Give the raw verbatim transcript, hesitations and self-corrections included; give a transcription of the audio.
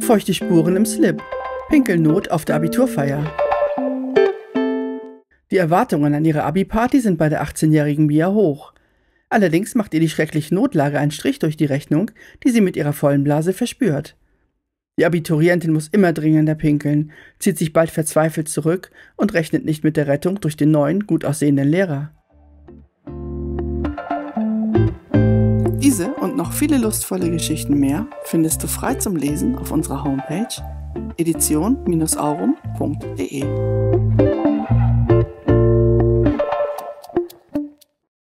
Feuchte Spuren im Slip. Pinkelnot auf der Abiturfeier. Die Erwartungen an ihre Abi-Party sind bei der achtzehnjährigen Mia hoch. Allerdings macht ihr die schreckliche Notlage einen Strich durch die Rechnung, die sie mit ihrer vollen Blase verspürt. Die Abiturientin muss immer dringender pinkeln, zieht sich bald verzweifelt zurück und rechnet nicht mit der Rettung durch den neuen, gut aussehenden Lehrer. Diese und noch viele lustvolle Geschichten mehr findest du frei zum Lesen auf unserer Homepage edition Bindestrich aurum punkt de.